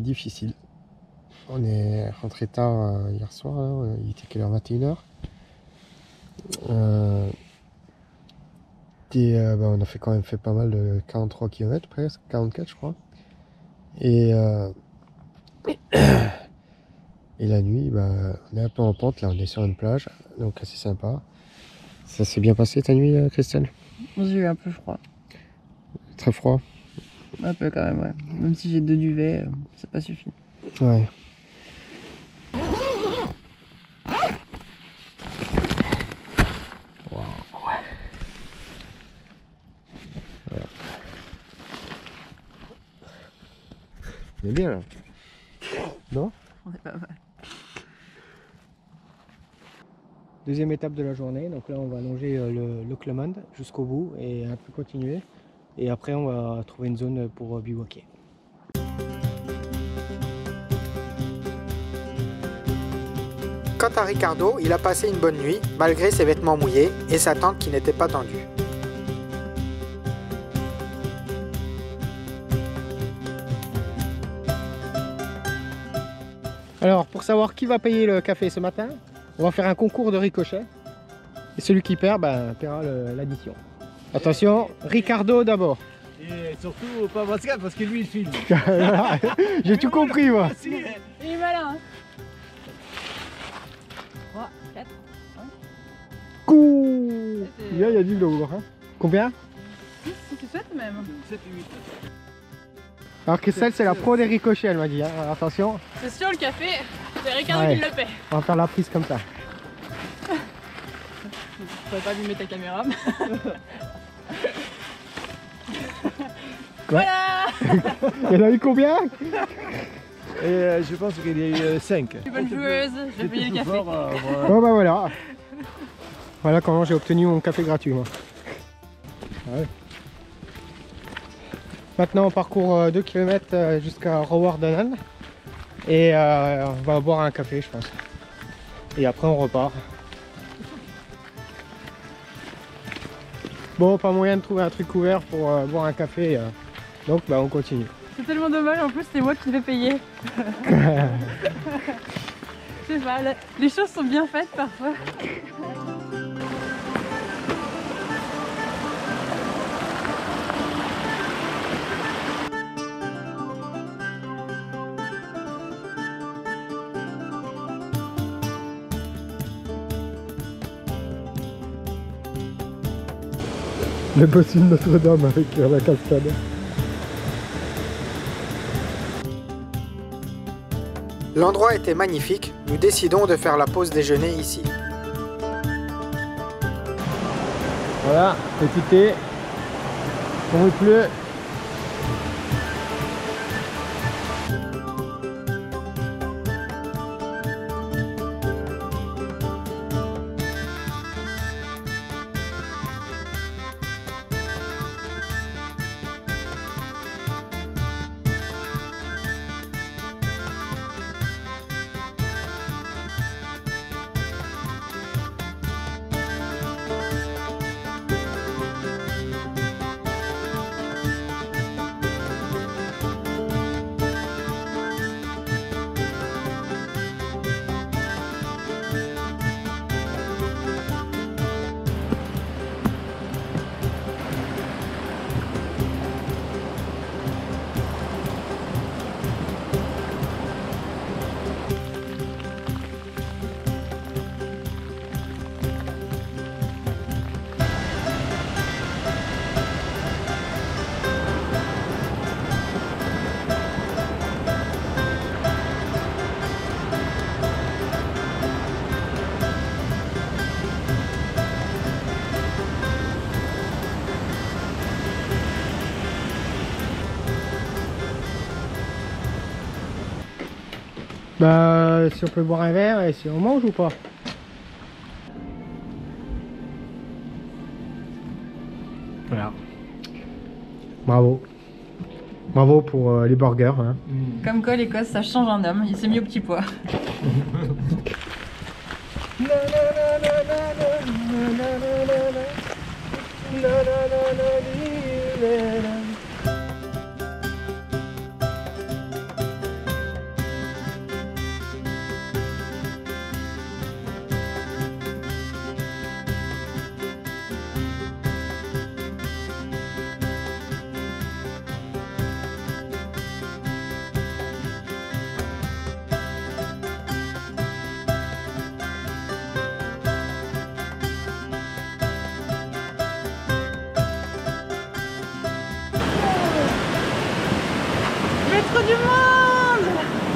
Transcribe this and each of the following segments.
difficile. On est rentré tard hier soir, là. Il était quelle heure? 21h. On a quand même fait pas mal de 43 km presque, 44 je crois. Et la nuit, on est un peu en pente, là on est sur une plage, donc assez sympa. Ça s'est bien passé ta nuit, Christelle? J'ai eu un peu froid. Très froid? Un peu quand même, ouais. Même si j'ai 2 duvets, ça n'a pas suffi. Ouais. On est bien là. Non? On est pas mal. Deuxième étape de la journée, donc là on va longer le Clement jusqu'au bout et un peu continuer. Et après on va trouver une zone pour bivouaquer. Quant à Ricardo, il a passé une bonne nuit, malgré ses vêtements mouillés et sa tente qui n'était pas tendue. Alors, pour savoir qui va payer le café ce matin, on va faire un concours de ricochet. Et celui qui perd, paiera l'addition. Attention, Ricardo d'abord. Et surtout pas Pascal parce que lui il filme. J'ai tout compris moi. Il est malin, hein. 3, 4, 5. Couh. Il y a du lourd. Hein. Combien? 6 si tu souhaites même. 7 et 8. Alors Christelle, c'est la pro des ricochets, elle m'a dit. Hein. Alors, attention. C'est sûr, le café, c'est Ricardo Ouais. qui le paie. On va faire la prise comme ça. Je pourrais pas allumer ta caméra. Voilà. Il y en a eu combien? Et je pense qu'il y a eu 5. Je suis bonne joueuse, j'ai payé le café. Bon voilà. Voilà comment j'ai obtenu mon café gratuit moi. Ouais. Maintenant on parcourt 2 km jusqu'à Rowardennan. Et on va boire un café je pense. Et après on repart. Bon, pas moyen de trouver un truc ouvert pour boire un café. Donc on continue. C'est tellement dommage, en plus c'est moi qui l'ai payé. Je sais pas, les choses sont bien faites parfois. Le bossu de Notre-Dame avec la cascade. L'endroit était magnifique, nous décidons de faire la pause déjeuner ici. Voilà, petit thé. Bon, il pleut. Si on peut boire un verre et si on mange ou pas? Voilà. Bravo. Bravo pour les burgers. Hein. Comme quoi l'Écosse ça change un homme, il s'est mis au petit pois. rencontre du monde.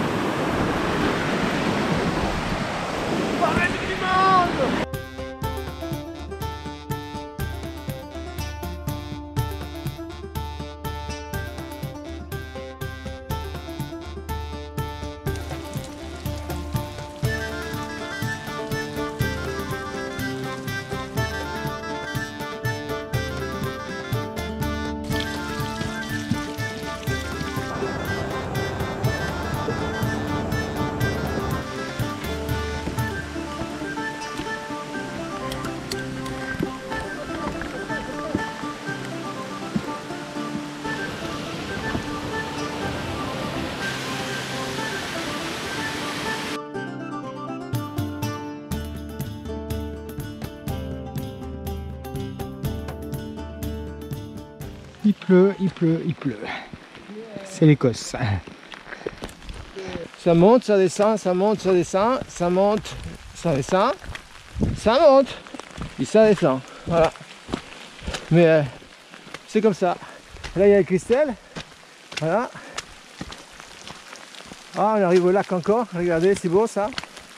Il pleut, il pleut, il pleut. C'est l'Écosse. Ça monte, ça descend, ça monte, ça descend, ça monte, ça descend, ça monte, et ça descend. Voilà. Mais c'est comme ça. Là, il y a Christelle. Voilà. Ah, on arrive au lac encore. Regardez, c'est beau ça.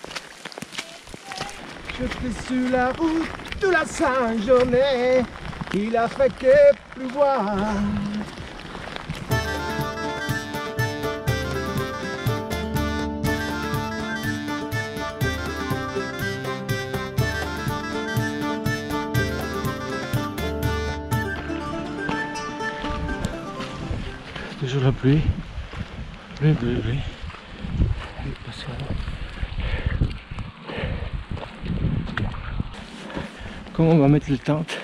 Je suis sur la route toute la sainte journée. Il a fait que pleuvoir. Toujours la pluie. Pluie, pluie, pluie. Comment on va mettre le tente?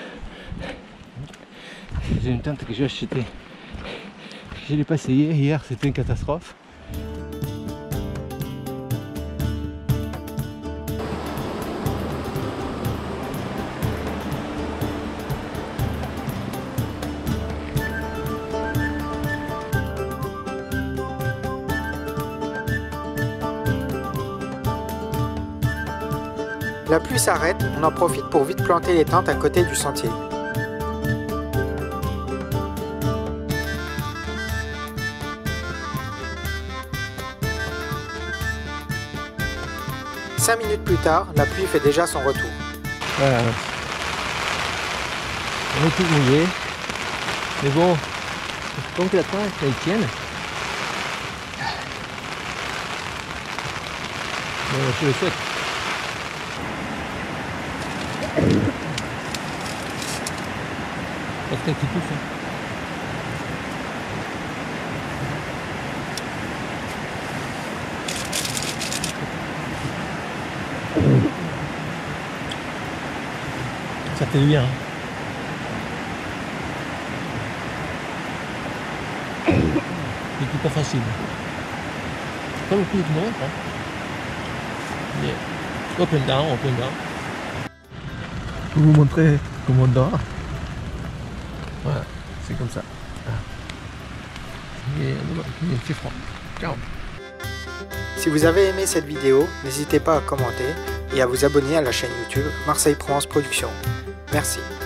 C'est une tente que j'ai achetée. Je ne l'ai pas essayé. Hier, c'était une catastrophe. La pluie s'arrête, on en profite pour vite planter les tentes à côté du sentier. Cinq minutes plus tard, la pluie fait déjà son retour. Voilà. On est tout mouillé. Mais bon, comme que la tente elle tienne. Je le souhaite. Parce qu'il pousse. Ça fait bien. C'est pas facile. C'est pas le plus de monde. Hein. Yeah. Open down, open down. Je vais vous montrer comment on dort. Voilà, c'est comme ça. Il fait froid. Ciao. Si vous avez aimé cette vidéo, n'hésitez pas à commenter et à vous abonner à la chaîne YouTube Marseille Provence Productions. Merci.